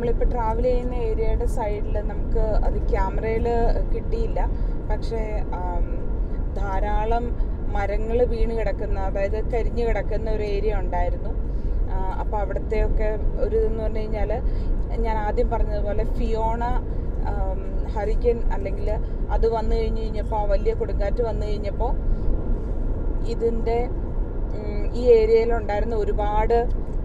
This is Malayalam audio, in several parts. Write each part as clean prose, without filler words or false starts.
നമ്മളിപ്പോൾ ട്രാവൽ ചെയ്യുന്ന ഏരിയയുടെ സൈഡിൽ നമുക്ക് അത് ക്യാമറയിൽ കിട്ടിയില്ല. പക്ഷേ ധാരാളം മരങ്ങൾ വീണ് കിടക്കുന്ന, അതായത് കരിഞ്ഞു കിടക്കുന്ന ഒരു ഏരിയ ഉണ്ടായിരുന്നു. അപ്പോൾ അവിടുത്തെയൊക്കെ ഒരു ഇതെന്ന് പറഞ്ഞു കഴിഞ്ഞാൽ ഞാൻ ആദ്യം പറഞ്ഞതുപോലെ ഫിയോണ ഹറിക്കൻ അല്ലെങ്കിൽ അത് വന്നു കഴിഞ്ഞപ്പോൾ, ആ വലിയ കൊടുങ്കാറ്റ് വന്നു കഴിഞ്ഞപ്പോൾ ഇതിൻ്റെ ഈ ഏരിയയിലുണ്ടായിരുന്ന ഒരുപാട്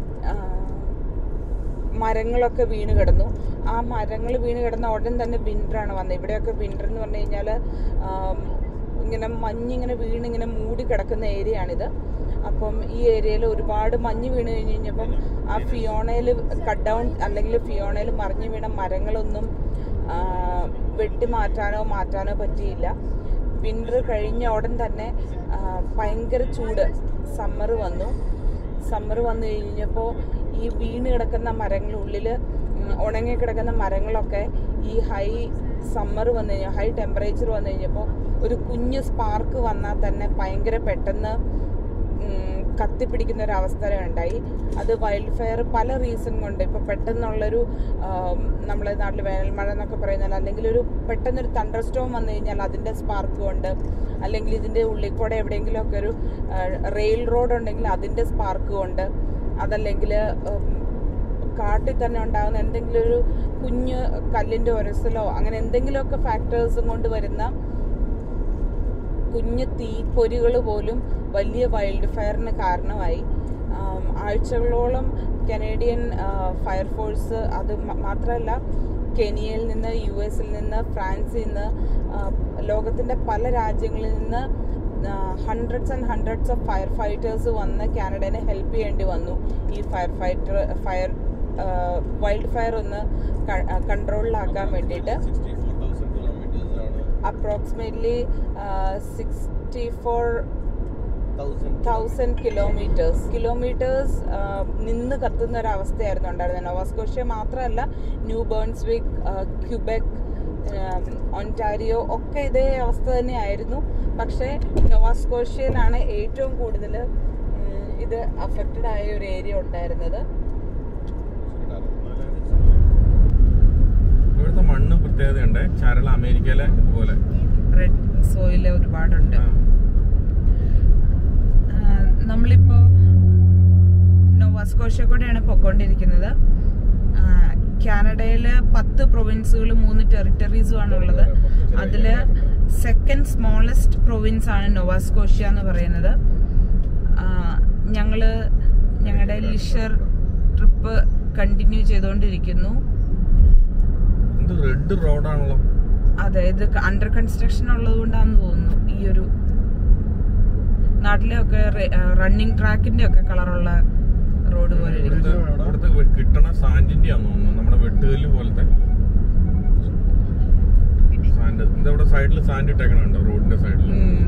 മരങ്ങളൊക്കെ വീണ് കിടന്നു. ആ മരങ്ങൾ വീണ് കിടന്ന ഉടൻ തന്നെ വിൻ്ററാണ് വന്നത്. ഇവിടെയൊക്കെ വിൻ്റർ എന്ന് പറഞ്ഞു കഴിഞ്ഞാൽ ഇങ്ങനെ മഞ്ഞിങ്ങനെ വീണിങ്ങനെ മൂടി കിടക്കുന്ന ഏരിയയാണിത്. അപ്പം ഈ ഏരിയയിൽ ഒരുപാട് മഞ്ഞ് വീണ് കഴിഞ്ഞ് കഴിഞ്ഞപ്പം ആ ഫിയോണയിൽ കട്ട് ഡൗൺ അല്ലെങ്കിൽ ഫിയോണയിൽ മറിഞ്ഞു വീണ മരങ്ങളൊന്നും വെട്ടി മാറ്റാനോ പറ്റിയില്ല. വിൻ്റർ കഴിഞ്ഞ ഉടൻ തന്നെ ഭയങ്കര ചൂട് സമ്മർ വന്നു കഴിഞ്ഞപ്പോൾ ഈ വീണ് കിടക്കുന്ന മരങ്ങളുള്ളിൽ ഉണങ്ങി കിടക്കുന്ന മരങ്ങളൊക്കെ ഈ ഹൈ ടെമ്പറേച്ചർ വന്നു കഴിഞ്ഞപ്പോൾ ഒരു കുഞ്ഞ് സ്പാർക്ക് വന്നാൽ തന്നെ ഭയങ്കര പെട്ടെന്ന് കത്തിപ്പിടിക്കുന്ന ഒരു അവസ്ഥ ഉണ്ടായി. അത് വൈൽഡ് ഫയർ പല റീസൺ കൊണ്ട്, ഇപ്പോൾ പെട്ടെന്നുള്ളൊരു നമ്മളെ നാട്ടിൽ വേനൽമഴ എന്നൊക്കെ പറയുന്നത്, അല്ലെങ്കിൽ ഒരു പെട്ടെന്നൊരു തണ്ടർ സ്റ്റോം വന്നു കഴിഞ്ഞാൽ അതിൻ്റെ സ്പാർക്ക് കൊണ്ട്, അല്ലെങ്കിൽ ഇതിൻ്റെ ഉള്ളിൽ കൂടെ എവിടെയെങ്കിലുമൊക്കെ ഒരു റെയിൽ റോഡ് ഉണ്ടെങ്കിൽ അതിൻ്റെ സ്പാർക്ക് കൊണ്ട്, അതല്ലെങ്കിൽ കാട്ടിൽ തന്നെ ഉണ്ടാകുന്ന എന്തെങ്കിലും ഒരു കുഞ്ഞ് കല്ലിൻ്റെ ഉരസലോ അങ്ങനെ എന്തെങ്കിലുമൊക്കെ ഫാക്ടേഴ്സും കൊണ്ട് വരുന്ന കുഞ്ഞ് തീപ്പൊരികൾ പോലും വലിയ വൈൽഡ് ഫയറിന് കാരണമായി. ആഴ്ചകളോളം കനേഡിയൻ ഫയർഫോഴ്സ്, അത് മാത്രമല്ല കെനിയയിൽ നിന്ന്, US-ൽ നിന്ന്, ഫ്രാൻസിൽ നിന്ന്, ലോകത്തിൻ്റെ പല രാജ്യങ്ങളിൽ നിന്ന് ഹൺഡ്രഡ്സ് ഓഫ് ഫയർ ഫൈറ്റേഴ്സ് വന്ന് കാനഡനെ ഹെൽപ്പ് ചെയ്യേണ്ടി വന്നു. ഈ വൈൽഡ് ഫയർ ഒന്ന് കൺട്രോളിലാക്കാൻ വേണ്ടിയിട്ട്. അപ്രോക്സിമേറ്റ്ലി 64,000 കിലോമീറ്റേഴ്സ് നിന്ന് കത്തുന്ന ഒരവസ്ഥയായിരുന്നു ഉണ്ടായിരുന്നത്. നോവാസ്കോഷ്യ മാത്രമല്ല, ന്യൂ ബേൺസ്വിക്, ക്യൂബെക്, ഒൻറ്റാരിയോ ഒക്കെ ഇതേ അവസ്ഥ തന്നെയായിരുന്നു. പക്ഷേ നോവാസ്കോഷ്യയിലാണ് ഏറ്റവും കൂടുതൽ ഇത് അഫക്റ്റഡ് ആയ ഒരു ഏരിയ ഉണ്ടായിരുന്നത്. ഇവിടുത്തെ മണ്ണ് പ്രത്യേകതയുണ്ട്. ചരള അമേരിക്കയിലെ പോലെ റെഡ് സോയിൽ ഒരുപാടുണ്ട്. നമ്മളിപ്പോൾ നോവാസ്കോഷ്യ കൂടെയാണ് പൊയ്ക്കൊണ്ടിരിക്കുന്നത്. കാനഡയിൽ 10 പ്രൊവിൻസുകൾ 3 ടെറിട്ടറീസുമാണ് ഉള്ളത്. അതിൽ സെക്കൻഡ് സ്മോളസ്റ്റ് പ്രൊവിൻസ് ആണ് നോവാസ്കോഷ്യ എന്ന് പറയുന്നത്. ഞങ്ങളുടെ ലിഷർ ട്രിപ്പ് കണ്ടിന്യൂ ചെയ്തുകൊണ്ടിരിക്കുന്നു. റെഡ് റോഡാണല്ലോ. അതെ, ഇത് അണ്ടർ കൺസ്ട്രക്ഷൻ ഉള്ളത് കൊണ്ടാണെന്ന് തോന്നുന്നു. ഈ ഒരു നാട്ടിലെയൊക്കെ റണ്ണിങ് ട്രാക്കിന്റെ ഒക്കെ കളറുള്ള റോഡ് പോലെ കിട്ടണ സാൻഡിന്റെ ആണെന്ന് തോന്നുന്നു. നമ്മുടെ വെട്ടുകല്ല് പോലത്തെ സാൻഡ്. ഇവിടെ സൈഡിൽ സാൻഡ് ഇട്ടേക്കണുണ്ടോ? റോഡിന്റെ സൈഡിൽ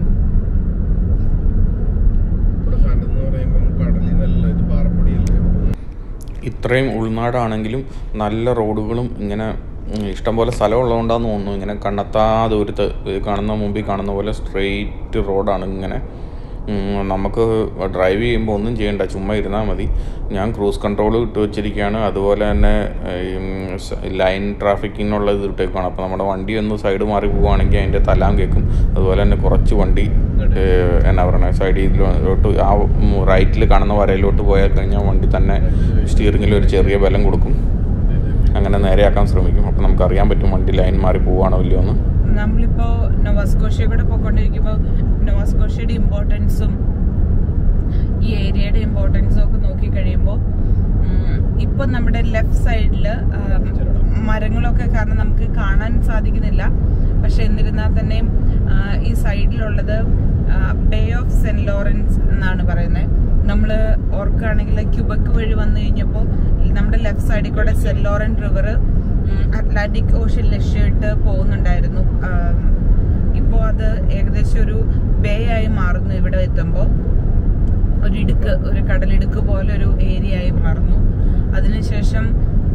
സാൻഡ് എന്ന് പറയുമ്പോൾ കടലിൽ നല്ല ഇത് പാറപ്പൊടിയല്ലേ. ഇത്രയും ഉൾനാടാണെങ്കിലും നല്ല റോഡുകളും ഇങ്ങനെ ഇഷ്ടംപോലെ സ്ഥലം ഉള്ളതുകൊണ്ടാന്ന് തോന്നുന്നു. ഇങ്ങനെ കണ്ണെത്താ ദൂരത്ത് മുമ്പിൽ കാണുന്ന പോലെ സ്ട്രെയിറ്റ് റോഡാണ്. ഇങ്ങനെ നമുക്ക് ഡ്രൈവ് ചെയ്യുമ്പോൾ ഒന്നും ചെയ്യണ്ട, ചുമ്മാ ഇരുന്നാൽ മതി. ഞാൻ ക്രൂസ് കൺട്രോൾ ഇട്ട് വെച്ചിരിക്കുകയാണ്. അതുപോലെ തന്നെ ലൈൻ ട്രാഫിക്കിനുള്ള ഇത് ഇട്ടേക്കാണ്. അപ്പോൾ നമ്മുടെ വണ്ടി ഒന്ന് സൈഡ് മാറി പോവുകയാണെങ്കിൽ അതിൻ്റെ തലാം കേൾക്കും. അതുപോലെ തന്നെ കുറച്ച് വണ്ടി എന്നാ പറയുക സൈഡിലോട്ട് ആ റൈറ്റിൽ കാണുന്ന വരയിലോട്ട് പോയാൽ കഴിഞ്ഞാൽ വണ്ടി തന്നെ സ്റ്റിയറിങ്ങിൽ ഒരു ചെറിയ ബലം കൊടുക്കും. അങ്ങനെ നേരെയാക്കാൻ ശ്രമിക്കും. അപ്പോൾ നമുക്കറിയാൻ പറ്റും വണ്ടി ലൈൻ മാറി പോവുകയാണോ ഇല്ലയോ എന്ന്. നമ്മളിപ്പോൾ നോവാസ്കോഷ്യ കൂടെ പോയിക്കൊണ്ടിരിക്കുമ്പോൾ നോവാസ്കോഷ്യയുടെ ഇമ്പോർട്ടൻസും ഈ ഏരിയയുടെ ഇമ്പോർട്ടൻസും ഒക്കെ നോക്കിക്കഴിയുമ്പോൾ ഇപ്പം നമ്മുടെ ലെഫ്റ്റ് സൈഡിൽ മരങ്ങളൊക്കെ കാരണം നമുക്ക് കാണാൻ സാധിക്കുന്നില്ല. പക്ഷെ എന്നിരുന്നാൽ തന്നെയും ഈ സൈഡിലുള്ളത് ബേ ഓഫ് സെന്റ് ലോറൻസ് എന്നാണ് പറയുന്നത്. നമ്മൾ ഓർക്കുകയാണെങ്കിൽ ക്യൂബക്ക് വഴി വന്നു കഴിഞ്ഞപ്പോൾ നമ്മുടെ ലെഫ്റ്റ് സൈഡിൽ കൂടെ saint Lawrence river Atlantic ocean ലക്ഷ്യമിട്ട് പോകുന്നുണ്ടായിരുന്നു. ഇപ്പോൾ അത് ഏകദേശം ഒരു ബേ ആയി മാറുന്നു. ഇവിടെ എത്തുമ്പോൾ ഒരു കടലിടുക്ക് പോലെ ഒരു ഏരിയ ആയി മാറുന്നു. അതിനുശേഷം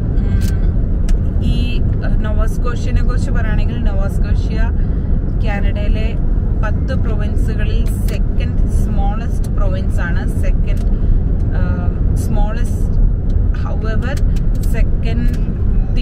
ഈ നോവാസ്കോഷ്യനെ കുറിച്ച് പറയുകയാണെങ്കിൽ നോവാസ്കോഷ്യ കാനഡയിലെ 10 പ്രൊവിൻസുകളിൽ സെക്കൻഡ് സ്മോളസ്റ്റ് പ്രൊവിൻസ് ആണ്. സെക്കൻഡ് സ്മോളസ്റ്റ് ഹൗവർ സെക്കൻഡ്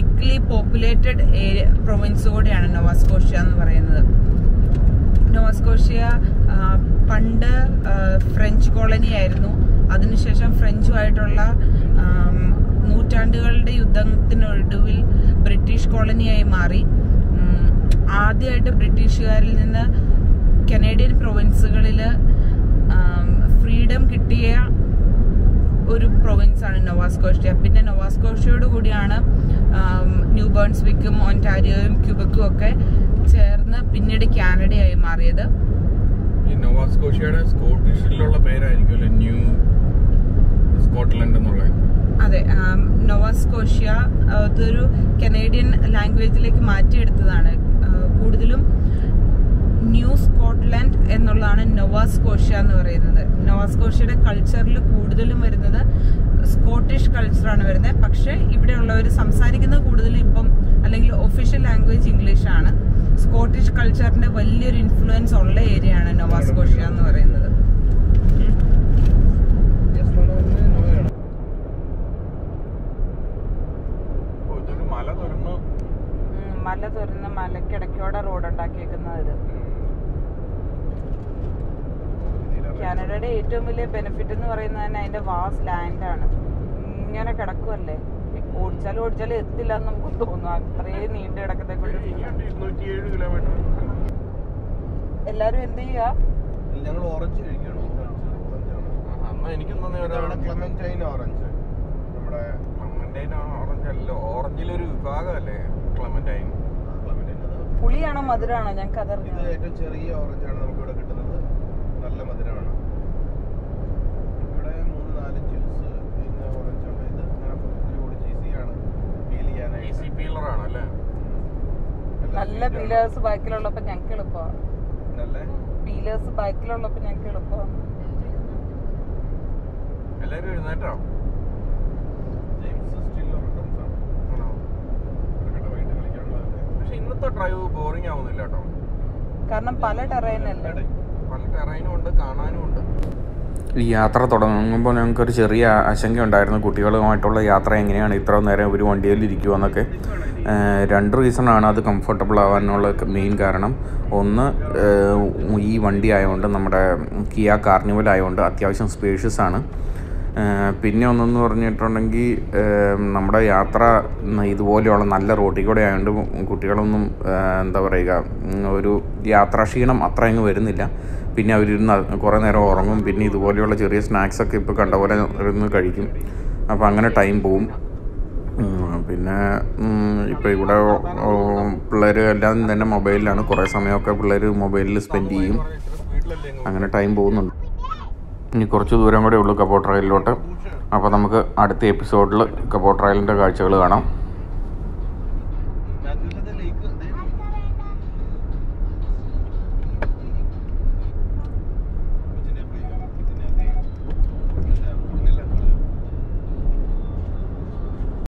പ്രൊവിൻസ് കൂടിയാണ് നോവ സ്കോഷ്യ എന്ന് പറയുന്നത്. നോവ സ്കോഷ്യ പണ്ട് ഫ്രഞ്ച് കോളനി ആയിരുന്നു. അതിനുശേഷം ഫ്രഞ്ചുമായിട്ടുള്ള നൂറ്റാണ്ടുകളുടെ യുദ്ധത്തിനൊടുവിൽ ബ്രിട്ടീഷ് കോളനിയായി മാറി. ആദ്യമായിട്ട് ബ്രിട്ടീഷുകാരിൽ നിന്ന് കനേഡിയൻ പ്രൊവിൻസുകളിൽ ഫ്രീഡം കിട്ടിയ ഒരു പ്രൊവിൻസാണ് നോവ സ്കോഷ്യ. പിന്നെ നോവ സ്കോഷ്യയോട് കൂടിയാണ് ന്യൂ ബേൺസ്വിക്കും ഒൻറ്റാരിയോയും ക്യൂബക്കും ഒക്കെ ചേർന്ന് പിന്നീട് കാനഡയായി മാറിയത്. നോവ സ്കോഷ്യയുടെ സ്കോട്ടിഷിലുള്ള പേരായിരിക്കുമല്ലോ ന്യൂ സ്കോട്ട്ലൻഡ് എന്നുള്ളത്. അതെ, നോവ സ്കോഷ്യ അതൊരു കനേഡിയൻ ലാംഗ്വേജിലേക്ക് മാറ്റിയെടുത്തതാണ്. കൂടുതലും ന്യൂ സ്കോട്ട്ലൻഡ് എന്നുള്ളതാണ് നോവ സ്കോഷ്യ എന്ന് പറയുന്നത്. നോവ സ്കോഷ്യയുടെ കൾച്ചറിൽ കൂടുതലും വരുന്നത് സ്കോട്ടിഷ് കൾച്ചറാണ് വരുന്നത്. പക്ഷെ ഇവിടെയുള്ളവർ സംസാരിക്കുന്നത് കൂടുതലും ഇപ്പം അല്ലെങ്കിൽ ഒഫീഷ്യൽ ലാംഗ്വേജ് ഇംഗ്ലീഷാണ്. സ്കോട്ടിഷ് കൾച്ചറിന്റെ വലിയൊരു ഇൻഫ്ലുവൻസ് ഉള്ള ഏരിയ ആണ് നോവ സ്കോഷ്യ എന്ന് പറയുന്നത്. മല തുറന്ന് മലക്കിടക്കോടെ റോഡ് ഉണ്ടാക്കിയേക്കുന്നത് ഇത്. കാനഡയുടെ ഏറ്റവും വലിയ ബെനിഫിറ്റ് എന്ന് പറയുന്നത് തന്നെ അതിന്റെ വാസ്റ്റ് ലാൻഡാണ്. ഇങ്ങനെ കിടക്കുമല്ലേ, ഓടിച്ചാലും എത്തില്ല എന്ന് നമുക്ക് തോന്നും. അത്രയും നീണ്ടു കിടക്കുന്ന എല്ലാരും എന്ത് ചെയ്യാ? ഞങ്ങൾ ഓറഞ്ച് കഴിക്കണം. ഓറഞ്ചിലൊരു വിഭാഗമല്ലേ ക്ലെമന്റൈൻ. പുളിയാണോ മധുരമാണോ? ഞങ്ങൾക്ക് അതറിയാം. ഇത് ഏറ്റവും ചെറിയ ഓറഞ്ചാണ് നമുക്ക് ഇവിടെ കിട്ടുന്നത്. നല്ല മധുരമാണ്. ഇവിടെ 3-4 ജ്യൂസ് പിന്നെ ഓറഞ്ച് ഉണ്ട്. ഇത് കുറച്ചുകൂടി ഈസിയാണ് പീൽ ചെയ്യാനായിട്ട്. ഈസി പീലറാണ് അല്ലേ? നല്ല പീലേഴ്സ് ബാക്കിലുള്ളപ്പോ ഞങ്ങൾക്ക് എളുപ്പമാണ്. നല്ല പീലേഴ്സ് ബാക്കിലുള്ളപ്പോ ഞങ്ങൾക്ക് എളുപ്പമാണ്. എല്ലാവരും എഴുന്നേറ്റോ? പക്ഷെ ഇന്നത്തെ ഡ്രൈവ് ബോറിംഗ് ആവുന്നില്ല കേട്ടോ. കാരണം പല ടെറൈനും ഉണ്ട്, കാണാനും ഉണ്ട്. ഈ യാത്ര തുടങ്ങുമ്പോൾ ഞങ്ങൾക്കൊരു ചെറിയ ആശങ്ക ഉണ്ടായിരുന്നു, കുട്ടികളുമായിട്ടുള്ള യാത്ര എങ്ങനെയാണ് ഇത്ര നേരം ഒരു വണ്ടിയിൽ ഇരിക്കുമെന്നൊക്കെ. 2 റീസണാണ് അത് കംഫർട്ടബിൾ ആവാനുള്ള മെയിൻ കാരണം. ഒന്ന്, ഈ വണ്ടി ആയതുകൊണ്ട്, നമ്മുടെ കിയ കാർണിവൽ ആയതുകൊണ്ട് അത്യാവശ്യം സ്പേഷ്യസ് ആണ്. പിന്നെ ഒന്നെന്ന് പറഞ്ഞിട്ടുണ്ടെങ്കിൽ നമ്മുടെ യാത്ര ഇതുപോലെയുള്ള നല്ല റോഡിൽ കൂടെ ആയതുകൊണ്ട് കുട്ടികളൊന്നും എന്താ പറയുക, ഒരു യാത്രാക്ഷീണം അത്ര അങ്ങ് വരുന്നില്ല. പിന്നെ അവരിരുന്ന് കുറേ നേരം ഉറങ്ങും. പിന്നെ ഇതുപോലെയുള്ള ചെറിയ സ്നാക്സൊക്കെ ഇപ്പോൾ കണ്ട പോലെ ഇരുന്ന് കഴിക്കും. അപ്പോൾ അങ്ങനെ ടൈം പോവും. പിന്നെ ഇപ്പോൾ ഇവിടെ പിള്ളേർ എല്ലാം തന്നെ മൊബൈലിലാണ്. കുറേ സമയമൊക്കെ പിള്ളേർ മൊബൈലിൽ സ്പെൻഡ് ചെയ്യും. അങ്ങനെ ടൈം പോകുന്നുണ്ട്. ഇനി കുറച്ച് ദൂരം കൂടെ ഉള്ളൂ കബോട്ട് റൈലിലോട്ട്. അപ്പോൾ നമുക്ക് അടുത്ത എപ്പിസോഡിൽ കബോട്ട് റൈലിൻ്റെ കാഴ്ചകൾ കാണാം.